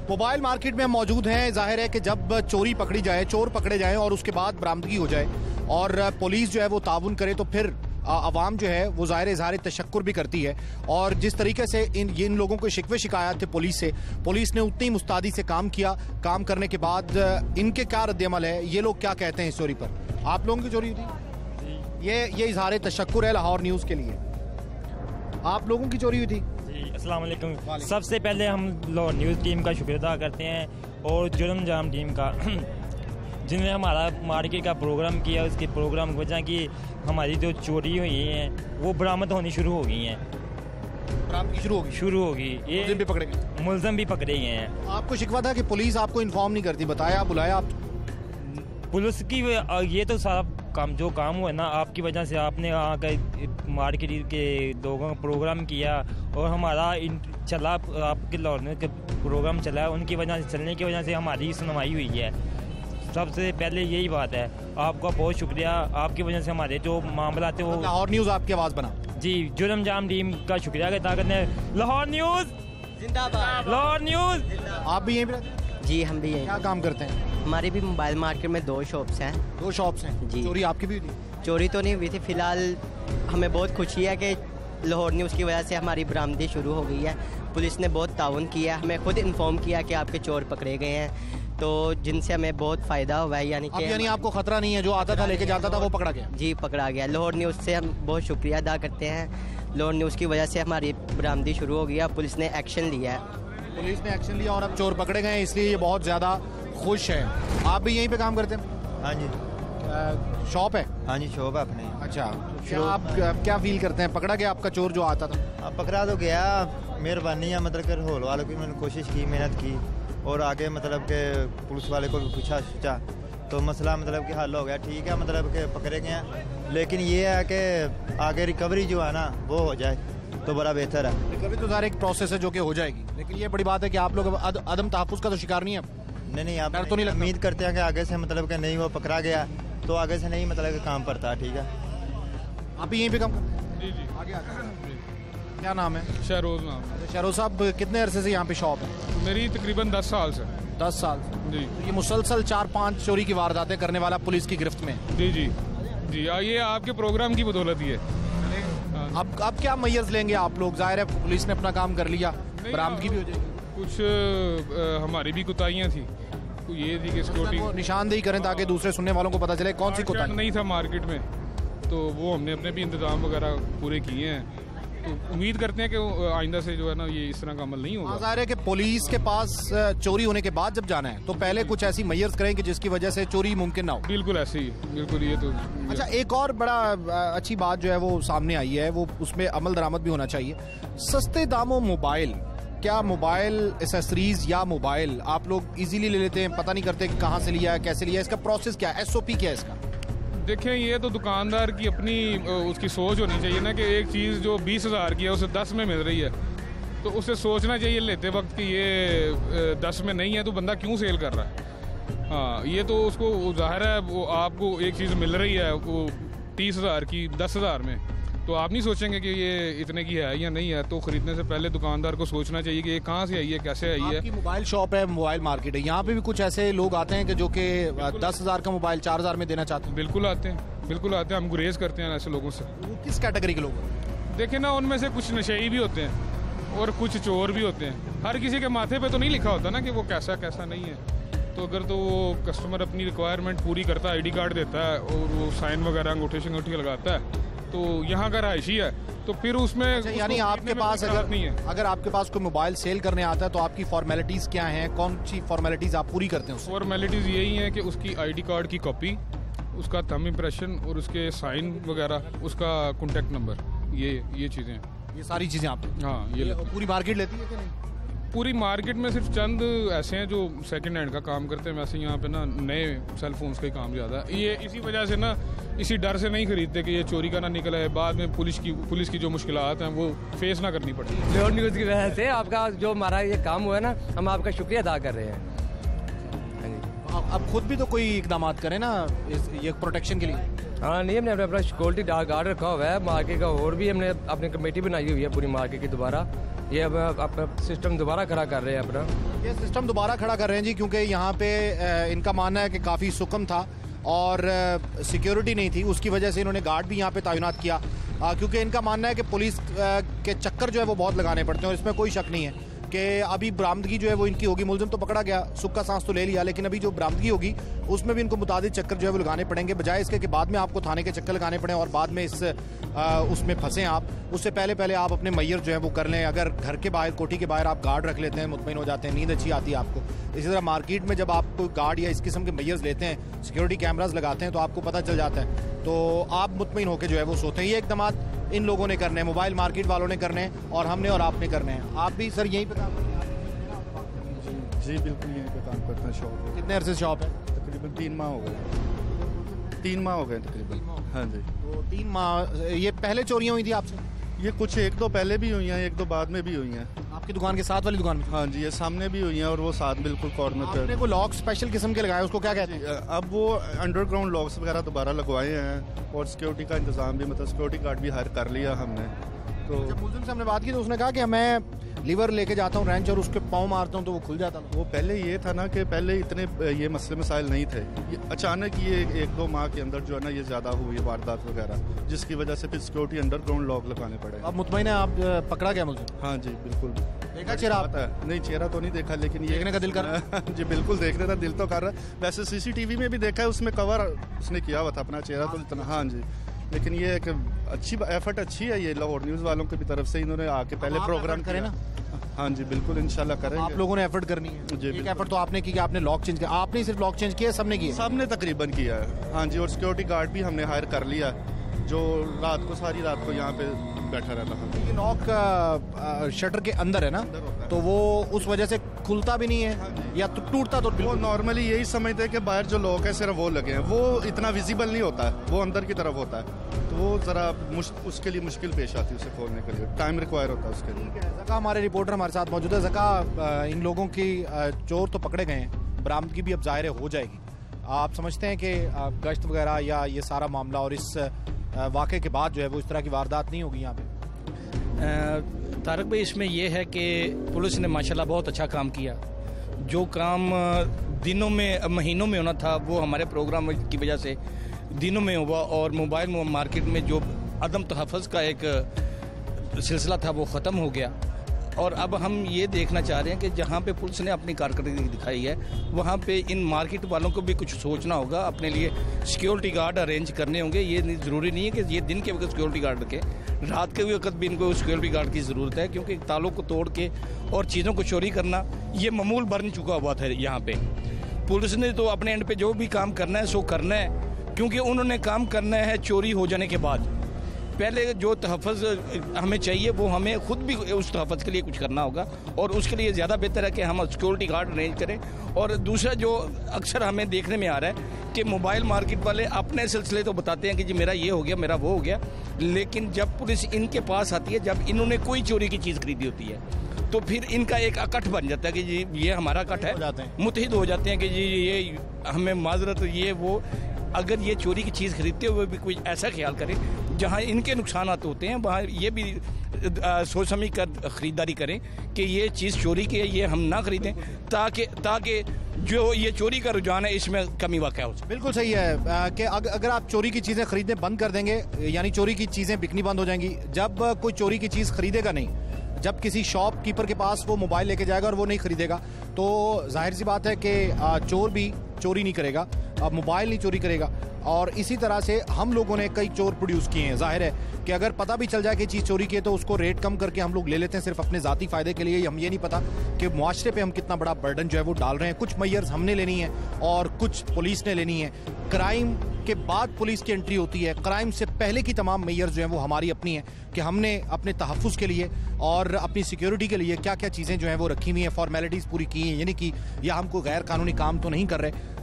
Mobile market में हम मौजूद हैं। जाहिर है कि जब चोरी पकड़ी जाए, चोर पकड़े जाएं और उसके बाद बरामदगी हो जाए और पुलिस जो है वो ताउन करे, तो फिर आवाम जो है वो ज़ाहिर इज़हार तशक्कुर भी करती है। और जिस तरीके से इन लोगों को शिकवे शिकायत थे पुलिस से, पुलिस ने उतनी मुस्तैदी से काम किया। काम करने के बाद इनके क्या रद्द-ए-अमल है, ये लोग क्या कहते हैं इस चोरी पर? आप लोगों की चोरी हुई थी, ये इज़हार तशक्कुर है लाहौर न्यूज़ के लिए। आप लोगों की चोरी हुई थी? जी, अस्सलाम वालेकुम। सबसे पहले हम लाहौर न्यूज़ टीम का शुक्रिया अदा करते हैं और जुर्म जाम टीम का जिन्होंने हमारा मार्केट का प्रोग्राम किया। उसके प्रोग्राम की वजह की हमारी जो चोरी हुई हैं वो बरामद होनी शुरू हो गई हैं। बरामदगी शुरू होगी, ये मुलज़िम भी पकड़े गए? मुलज़िम भी पकड़े गए हैं। आपको शिकवा था कि पुलिस आपको इन्फॉर्म नहीं करती, बताया, बुलाया आप? पुलिस की ये तो सारा काम जो काम हुआ ना आपकी वजह से, आपने वहाँ का मार्केट के लोगों का प्रोग्राम किया और हमारा चला, आपके लाहौर में प्रोग्राम चला, उनकी वजह से, चलने की वजह से हमारी सुनवाई हुई है। सबसे पहले यही बात है, आपका बहुत शुक्रिया। आपकी वजह से हमारे जो मामला थे वो लाहौर न्यूज़ आपकी आवाज़ बना। जी, जुर्म जाम टीम का शुक्रिया अदा करते हैं। लाहौर न्यूज़ जिंदाबाद, लाहौर न्यूज़। आप भी यहीं पर? जी, हम भी यहीं। क्या काम करते हैं? हमारी भी मोबाइल मार्केट में 2 शॉप्स हैं। 2 शॉप्स हैं जी। चोरी आपकी भी हुई थी? चोरी तो नहीं हुई थी, फिलहाल हमें बहुत खुशी है कि लाहौर न्यूज़ की वजह से हमारी बरामदी शुरू हो गई है। पुलिस ने बहुत ताउन किया, हमें खुद इन्फॉर्म किया कि आपके चोर पकड़े गए हैं, तो जिनसे हमें बहुत फ़ायदा हुआ है। यानी आपको खतरा नहीं है, जो आता था लेके जाता था वो पकड़ा गया? जी, पकड़ा गया। लाहौर न्यूज़ से हम बहुत शुक्रिया अदा करते हैं। लाहौर न्यूज़ की वजह से हमारी बरामदी शुरू हो गई है, पुलिस ने एक्शन लिया है। पुलिस ने एक्शन लिया और अब चोर पकड़े गए, इसलिए ये बहुत ज़्यादा खुश है। आप भी यहीं पे काम करते हैं? हाँ जी। शॉप है? हाँ जी, शॉप है अपने। अच्छा, आप क्या फील करते हैं, पकड़ा गया आपका चोर जो आता था? अब पकड़ा तो गया, मेहरबानी है, मतलब कि होल वालों की मैंने कोशिश की, मेहनत की और आगे मतलब के पुलिस वाले को भी पूछा तो मसला मतलब कि हल हो गया। ठीक है, मतलब कि पकड़े गए हैं, लेकिन ये है कि आगे रिकवरी जो है ना वो हो जाए तो बड़ा बेहतर है। रिकवरी तो सारा एक प्रोसेस है जो कि हो जाएगी, लेकिन ये बड़ी बात है कि आप लोग अदम तहफ़्फ़ुज़ का तो शिकार नहीं है। नहीं, आप तो नहीं, उम्मीद करते हैं कि आगे से मतलब कि नहीं वो पकड़ा गया तो आगे से नहीं मतलब कि काम पड़ता है। ठीक है, आप भी यहीं पे काम करते हैं? जी जी। आगे आते हैं। क्या नाम है? शहरोज नाम है। शहरोज साहब, कितने अरसे से यहाँ पे शॉप है? मेरी तकरीबन 10 साल से। 10 साल जी। तो ये मुसलसल 4-5 चोरी की वारदातें करने वाला पुलिस की गिरफ्त में? जी जी जी, ये आपके प्रोग्राम की बदौलत ही है। अब क्या मैयर्स लेंगे आप लोग? जाहिर है पुलिस ने अपना काम कर लिया, बरामदगी भी हो जाएगी। कुछ हमारी भी कुताहियाँ थी, ये थी कि सिक्योरिटी निशानदेही करें ताकि दूसरे सुनने वालों को पता चले कौन सी कोताही नहीं था मार्केट में, तो वो हमने अपने भी इंतजाम वगैरह पूरे किए हैं। तो उम्मीद करते हैं कि आइंदा से जो है ना ये इस तरह का अमल नहीं होगा। जाहिर है कि पुलिस के पास चोरी होने के बाद जब जाना है तो पहले कुछ ऐसी मैयर्स करें कि जिसकी वजह से चोरी मुमकिन ना हो। बिल्कुल ऐसे ही, बिल्कुल। ये तो अच्छा, एक और बड़ा अच्छी बात जो है वो सामने आई है, वो उसमें अमल दरामद भी होना चाहिए। सस्ते दामों मोबाइल, क्या मोबाइल एसेसरीज या मोबाइल आप लोग इजीली ले लेते हैं, पता नहीं करते कि कहाँ से लिया है, कैसे लिया है, इसका प्रोसेस क्या है, SOP क्या है इसका? देखें, ये तो दुकानदार की अपनी उसकी सोच होनी चाहिए ना कि एक चीज़ जो 20,000 की है उसे 10 में मिल रही है, तो उसे सोचना चाहिए लेते वक्त कि ये 10 में नहीं है तो बंदा क्यों सेल कर रहा है। हाँ, ये तो उसको जाहिर है वो आपको एक चीज़ मिल रही है वो 30,000 की 10,000 में, तो आप नहीं सोचेंगे कि ये इतने की है या नहीं है। तो खरीदने से पहले दुकानदार को सोचना चाहिए कि ये कहाँ से आई है, कैसे आई है। आपकी मोबाइल शॉप है, मोबाइल मार्केट है, यहाँ पे भी कुछ ऐसे लोग आते हैं कि जो कि 10,000 का मोबाइल 4,000 में देना चाहते हैं? बिल्कुल आते हैं, बिल्कुल आते हैं। हम गुरेज करते हैं ऐसे लोगों से। वो किस कैटेगरी के लोग? देखें ना, उनमें से कुछ नशेई भी होते हैं और कुछ चोर भी होते हैं। हर किसी के माथे पे तो नहीं लिखा होता ना कि वो कैसा कैसा नहीं है। तो अगर तो वो कस्टमर अपनी रिक्वायरमेंट पूरी करता है, ID कार्ड देता है और वो साइन वगैरह अंगूठे लगाता है, तो यहाँ का रहायशी है, तो फिर उसमें यानी आपके पास अगर आपके पास कोई मोबाइल सेल करने आता है तो आपकी फॉर्मेलिटीज़ क्या हैं, कौन सी फॉर्मेलिटीज़ आप पूरी करते हैं? फॉर्मेलिटीज़ यही हैं कि उसकी ID कार्ड की कॉपी, उसका थंब इम्प्रेशन और उसके साइन वगैरह, उसका कॉन्टैक्ट नंबर, ये चीज़ें, ये सारी चीज़ें आप? हाँ, ये पूरी मार्केट लेती है कि नहीं? पूरी मार्केट में सिर्फ चंद ऐसे हैं जो सेकंड हैंड का काम करते हैं। वैसे यहाँ पे ना नए सेल फोन्स का ही काम ज़्यादा है। ये इसी वजह से ना, इसी डर से नहीं खरीदते कि ये चोरी का ना निकला है, बाद में पुलिस की जो मुश्किलात हैं वो फेस ना करनी पड़ती। लाहौर न्यूज़ की वजह से आपका जो हमारा ये काम हुआ है ना, हम आपका शुक्रिया अदा कर रहे हैं। अब खुद भी तो कोई इकदाम करें ना ये प्रोटेक्शन के लिए। हाँ नहीं, हमने अपना सिक्योरिटी गार्ड रखा हुआ है मार्केट का, और भी हमने अपनी कमेटी बनाई हुई है पूरी मार्केट की दोबारा। ये अब अपना सिस्टम दोबारा खड़ा कर रहे हैं अपना। ये सिस्टम दोबारा खड़ा कर रहे हैं जी, क्योंकि यहाँ पे इनका मानना है कि काफ़ी सुकम था और सिक्योरिटी नहीं थी, उसकी वजह से इन्होंने गार्ड भी यहाँ पे तैनात किया, क्योंकि इनका मानना है कि पुलिस के चक्कर जो है वो बहुत लगाने पड़ते हैं। और इसमें कोई शक नहीं है कि अभी बरामदगी जो है वो इनकी होगी। मुलजिम तो पकड़ा गया, सुख का सांस तो ले लिया, लेकिन अभी जो बरामदगी होगी उसमें भी इनको मुतादिद चक्कर जो है वो लगाने पड़ेंगे, बजाय इसके कि बाद में आपको थाने के चक्कर लगाने पड़े और बाद में उसमें फंसे आप। उससे पहले आप अपने मैयर जो है वो कर लें। अगर घर के बाहर, कोठी के बाहर आप गार्ड रख लेते हैं, मुतमईन हो जाते हैं, नींद अच्छी आती है आपको। इसी तरह मार्केट में जब आप कोई गार्ड या इस किस्म के मैयर्स लेते हैं, सिक्योरिटी कैमराज लगाते हैं, तो आपको पता चल जाता है, तो आप मुतमईन होकर जो है वो सोते हैं। ये इकदाम इन लोगों ने करने हैं, मोबाइल मार्केट वालों ने करने हैं और हमने और आपने करने हैं। आप भी सर यहीं पे काम करते हैं? जी बिल्कुल यहीं पे काम करते हैं। शॉप कितने अरसे से शॉप है? तकरीबन 3 माह हो गए। 3 माह हो गए तकरीबन। हाँ जी। तो 3 माह ये पहले चोरियां हुई थी आपसे? ये कुछ 1-2 पहले भी हुई हैं, 1-2 बाद में भी हुई हैं। आपकी दुकान के साथ वाली दुकान में? हाँ जी, ये सामने भी हुई हैं और वो साथ बिल्कुल कॉर्नर पे। आपने को लॉक स्पेशल किस्म के लगाए, उसको क्या कहते हैं? अब वो अंडरग्राउंड लॉक्स वगैरह दोबारा लगवाए हैं और सिक्योरिटी का इंतजाम भी, मतलब सिक्योरिटी गार्ड भी हायर कर लिया हमने। तो जब मुलजिम से हमने बात की तो उसने कहा कि मैं लीवर लेके जाता हूँ रेंच और उसके पाँव मारता हूँ तो वो खुल जाता था। वो पहले ये था ना कि पहले इतने ये मसले मसाइल नहीं थे, ये अचानक ये 1-2 माह के अंदर जो है ना ये ज़्यादा हुई वारदात वगैरह, जिसकी वजह से फिर सिक्योरिटी अंडरग्राउंड लॉक लगाने पड़े। अब मुतमईन है आप? पकड़ा गया मुलजिम? हाँ जी बिल्कुल। देखा चेहरा आपका? नहीं, चेहरा तो नहीं देखा, लेकिन ये देखने का दिल कर रहा है। जी बिल्कुल, देखने का दिल तो कर रहा है। वैसे सीसीटीवी में भी देखा है, उसमें कवर उसने किया हुआ था अपना चेहरा तो इतना। हाँ जी, लेकिन ये एक अच्छी एफर्ट अच्छी है ये लाहौर न्यूज़ वालों की तरफ से, इन्होंने आके पहले प्रोग्राम करें ना। हाँ जी बिल्कुल, इंशाल्लाह करेंगे। आप लोगों ने एफर्ट करनी है। जी एक एफर्ट तो आपने की कि आपने लॉक चेंज किया। आपने सिर्फ लॉक चेंज किया, सबने किया? सबने तकरीबन किया है। हाँ जी, और सिक्योरिटी गार्ड भी हमने हायर कर लिया, जो रात को सारी रात को यहाँ पे बैठा रहता था। ये लॉक शटर के अंदर है ना, तो वो उस वजह से खुलता भी नहीं है या तो टूटता तो वो नॉर्मली यही समझते हैं कि बाहर जो लॉक है सिर्फ वो लगे हैं, वो इतना विजिबल नहीं होता है, वो अंदर की तरफ होता है, तो वो ज़रा उसके लिए मुश्किल पेश आती है, उसे खोलने के लिए टाइम रिक्वायर होता है उसके लिए। ज़का हमारे रिपोर्टर हमारे साथ मौजूद है। ज़का, इन लोगों की चोर तो पकड़े गए हैं, बरामदगी भी अब ज़ाहिर हो जाएगी। आप समझते हैं कि गश्त वगैरह या ये सारा मामला और इस वाक़े के बाद जो है वो इस तरह की वारदात नहीं होगी यहाँ पे? तारक भाई, इसमें यह है कि पुलिस ने माशाल्लाह बहुत अच्छा काम किया। जो काम दिनों में महीनों में होना था वो हमारे प्रोग्राम की वजह से दिनों में हुआ, और मोबाइल मार्केट में जो अदम तहफ़्फ़ुज़ का एक सिलसिला था वो ख़त्म हो गया। और अब हम ये देखना चाह रहे हैं कि जहाँ पे पुलिस ने अपनी कारकर्दगी दिखाई है वहाँ पे इन मार्केट वालों को भी कुछ सोचना होगा, अपने लिए सिक्योरिटी गार्ड अरेंज करने होंगे। ये ज़रूरी नहीं है कि ये दिन के वक्त सिक्योरिटी गार्ड रखें, रात के वक्त भी इनको सिक्योरिटी गार्ड की ज़रूरत है, क्योंकि तालों को तोड़ के और चीज़ों को चोरी करना ये मामूल बन चुका हुआ था यहाँ पे। पुलिस ने तो अपने एंड पे जो भी काम करना है सो करना है, क्योंकि उन्होंने काम करना है चोरी हो जाने के बाद। पहले जो तहफ़्फ़ुज़ हमें चाहिए वो हमें खुद भी उस तहफ़्फ़ुज़ के लिए कुछ करना होगा, और उसके लिए ज़्यादा बेहतर है कि हम सिक्योरिटी गार्ड अरेंज करें। और दूसरा जो अक्सर हमें देखने में आ रहा है कि मोबाइल मार्केट वाले अपने सिलसिले तो बताते हैं कि जी मेरा ये हो गया, मेरा वो हो गया, लेकिन जब पुलिस इनके पास आती है, जब इन्होंने कोई चोरी की चीज़ खरीदी होती है, तो फिर इनका एक अकठ बन जाता है कि जी ये हमारा अकठ है, मुतहिद हो जाते हैं कि जी ये हमें माजरत ये वो। अगर ये चोरी की चीज़ खरीदते हुए भी कोई ऐसा ख्याल करें जहाँ इनके नुकसान होते हैं, वहाँ ये भी सोच समझ कर ख़रीदारी करें कि ये चीज़ चोरी की है, ये हम ना खरीदें, ताकि जो ये चोरी का रुझान है इसमें कमी वाक़ हो। बिल्कुल सही है कि अगर आप चोरी की चीज़ें खरीदने बंद कर देंगे, यानी चोरी की चीज़ें बिकनी बंद हो जाएंगी। जब कोई चोरी की चीज़ खरीदेगा नहीं, जब किसी शॉपकीपर के पास वो मोबाइल लेके जाएगा और वो नहीं खरीदेगा, तो जाहिर सी बात है कि चोर भी चोरी नहीं करेगा, मोबाइल नहीं चोरी करेगा। और इसी तरह से हम लोगों ने कई चोर प्रोड्यूस किए हैं। जाहिर है कि अगर पता भी चल जाए कि चीज़ चोरी की है तो उसको रेट कम करके हम लोग ले लेते हैं सिर्फ अपने ज़ाती फ़ायदे के लिए। हम ये नहीं पता कि मुआशरे पे हम कितना बड़ा बर्डन जो है वो डाल रहे हैं। कुछ मैयर्स हमने लेनी है और कुछ पुलिस ने लेनी है। क्राइम के बाद पुलिस की एंट्री होती है, क्राइम से पहले की तमाम मैयर्स जो हैं वो हमारी अपनी हैं कि हमने अपने तहफ़्फ़ुज़ के लिए और अपनी सिक्योरिटी के लिए क्या क्या चीज़ें जो हैं वो रखी हुई हैं, फॉर्मेलिटीज़ पूरी की हैं, यानी कि या हम कोई गैर कानूनी काम तो नहीं कर रहे।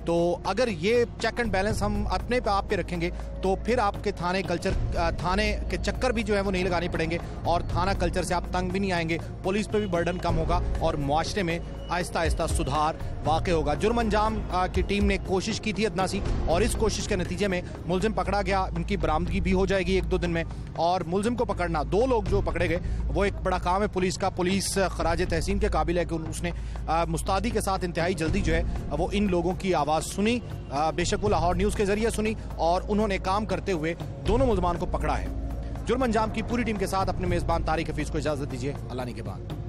तो अगर ये चेक एंड बैलेंस हम अपने पे आप पे रखेंगे तो फिर आपके थाने के चक्कर भी जो है वो नहीं लगाने पड़ेंगे और थाना कल्चर से आप तंग भी नहीं आएंगे, पुलिस पे भी बर्डन कम होगा और मुआशरे में आहिस्ता आहिस्ता सुधार वाक़ होगा। जुर्म अंजाम की टीम ने कोशिश की थी अदना सी और इस कोशिश के नतीजे में मुलजिम पकड़ा गया, उनकी बरामदगी भी हो जाएगी 1-2 दिन में। और मुलजिम को पकड़ना, 2 लोग जो पकड़े गए वो एक बड़ा काम है पुलिस का। पुलिस खराज तहसीन के काबिल है कि उसने मुस्तादी के साथ इंतहाई जल्दी जो है वो इन लोगों की आवाज़ सुनी, बेशक वो लाहौर न्यूज़ के जरिए सुनी और उन्होंने काम करते हुए दोनों मुलजमान को पकड़ा है। जुर्म अंजाम की पूरी टीम के साथ अपने मेज़बान तारिक हफीज़ को इजाज़त दीजिए। अल्लाह ने के बाद।